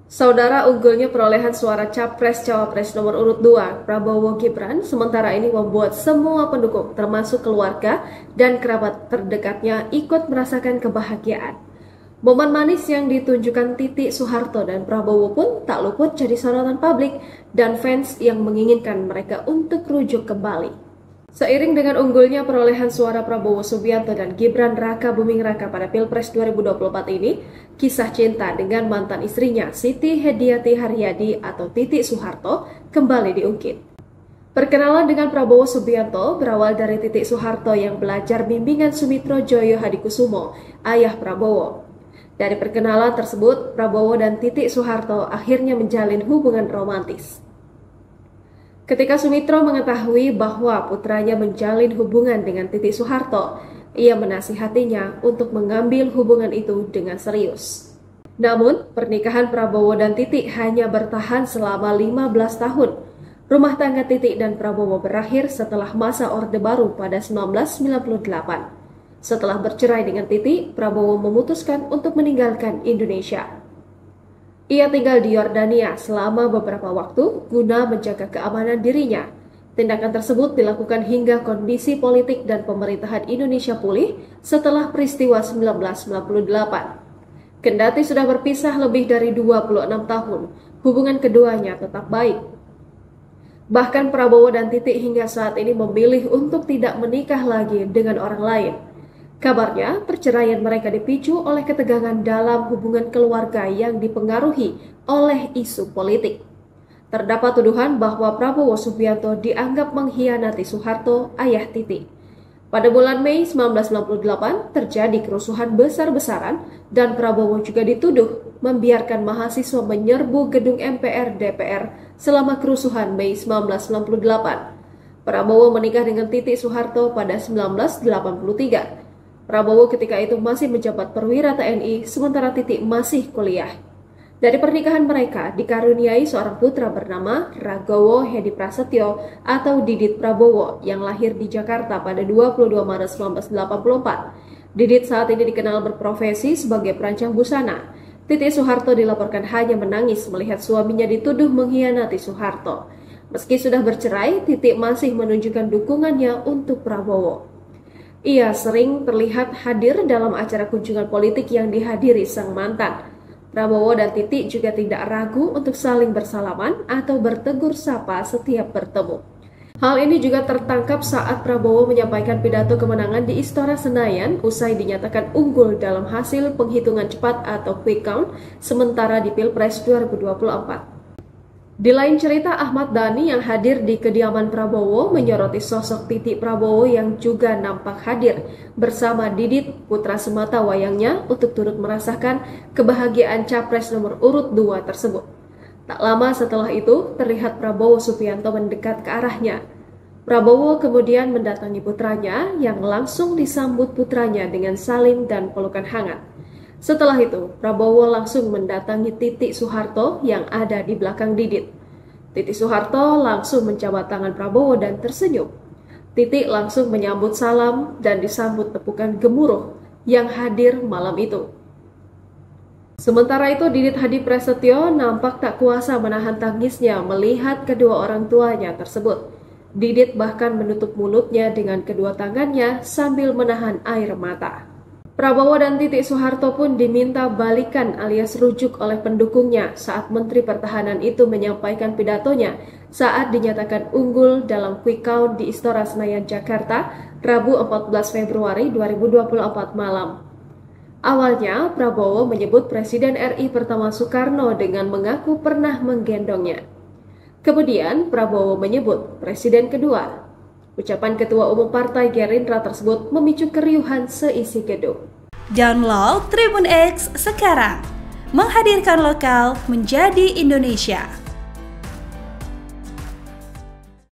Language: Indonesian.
Saudara, unggulnya perolehan suara Capres-Cawapres nomor urut 2, Prabowo Gibran, sementara ini membuat semua pendukung, termasuk keluarga dan kerabat terdekatnya, ikut merasakan kebahagiaan. Momen manis yang ditunjukkan Titik Soeharto dan Prabowo pun tak luput jadi sorotan publik dan fans yang menginginkan mereka untuk rujuk kembali. Seiring dengan unggulnya perolehan suara Prabowo Subianto dan Gibran Raka Buming Raka pada Pilpres 2024 ini, kisah cinta dengan mantan istrinya Siti Hediati Haryadi atau Titik Soeharto kembali diungkit. Perkenalan dengan Prabowo Subianto berawal dari Titik Soeharto yang belajar bimbingan Sumitro Joyo Hadikusumo, ayah Prabowo. Dari perkenalan tersebut, Prabowo dan Titik Soeharto akhirnya menjalin hubungan romantis. Ketika Sumitro mengetahui bahwa putranya menjalin hubungan dengan Titik Soeharto, ia menasihatinya untuk mengambil hubungan itu dengan serius. Namun, pernikahan Prabowo dan Titik hanya bertahan selama 15 tahun. Rumah tangga Titik dan Prabowo berakhir setelah masa Orde Baru pada 1998. Setelah bercerai dengan Titik, Prabowo memutuskan untuk meninggalkan Indonesia. Ia tinggal di Yordania selama beberapa waktu guna menjaga keamanan dirinya. Tindakan tersebut dilakukan hingga kondisi politik dan pemerintahan Indonesia pulih setelah peristiwa 1998. Kendati sudah berpisah lebih dari 26 tahun, hubungan keduanya tetap baik. Bahkan Prabowo dan Titik hingga saat ini memilih untuk tidak menikah lagi dengan orang lain. Kabarnya, perceraian mereka dipicu oleh ketegangan dalam hubungan keluarga yang dipengaruhi oleh isu politik. Terdapat tuduhan bahwa Prabowo Subianto dianggap mengkhianati Soeharto, ayah Titik. Pada bulan Mei 1998, terjadi kerusuhan besar-besaran dan Prabowo juga dituduh membiarkan mahasiswa menyerbu gedung MPR DPR selama kerusuhan Mei 1998. Prabowo menikah dengan Titik Soeharto pada 1983. Prabowo ketika itu masih menjabat perwira TNI, sementara Titik masih kuliah. Dari pernikahan mereka dikaruniai seorang putra bernama Ragowo Hedi Prasetyo atau Didit Prabowo yang lahir di Jakarta pada 22 Maret 1984. Didit saat ini dikenal berprofesi sebagai perancang busana. Titik Soeharto dilaporkan hanya menangis melihat suaminya dituduh mengkhianati Soeharto. Meski sudah bercerai, Titik masih menunjukkan dukungannya untuk Prabowo. Ia sering terlihat hadir dalam acara kunjungan politik yang dihadiri sang mantan. Prabowo dan Titik juga tidak ragu untuk saling bersalaman atau bertegur sapa setiap bertemu. Hal ini juga tertangkap saat Prabowo menyampaikan pidato kemenangan di Istora Senayan usai dinyatakan unggul dalam hasil penghitungan cepat atau quick count sementara di Pilpres 2024. Di lain cerita, Ahmad Dhani yang hadir di kediaman Prabowo menyoroti sosok Titik Prabowo yang juga nampak hadir bersama Didit, putra semata wayangnya, untuk turut merasakan kebahagiaan Capres nomor urut 2 tersebut. Tak lama setelah itu, terlihat Prabowo Subianto mendekat ke arahnya. Prabowo kemudian mendatangi putranya yang langsung disambut putranya dengan salim dan pelukan hangat. Setelah itu, Prabowo langsung mendatangi Titik Soeharto yang ada di belakang Didit. Titik Soeharto langsung menjabat tangan Prabowo dan tersenyum. Titik langsung menyambut salam dan disambut tepukan gemuruh yang hadir malam itu. Sementara itu, Didit Hadi Prasetyo nampak tak kuasa menahan tangisnya melihat kedua orang tuanya tersebut. Didit bahkan menutup mulutnya dengan kedua tangannya sambil menahan air mata. Prabowo dan Titik Soeharto pun diminta balikan alias rujuk oleh pendukungnya saat Menteri Pertahanan itu menyampaikan pidatonya saat dinyatakan unggul dalam quick count di Istora Senayan, Jakarta, Rabu 14 Februari 2024 malam. Awalnya, Prabowo menyebut Presiden RI pertama Soekarno dengan mengaku pernah menggendongnya. Kemudian, Prabowo menyebut Presiden kedua. Ucapan Ketua Umum Partai Gerindra tersebut memicu keriuhan seisi gedung. Download Tribun X sekarang, menghadirkan lokal menjadi Indonesia.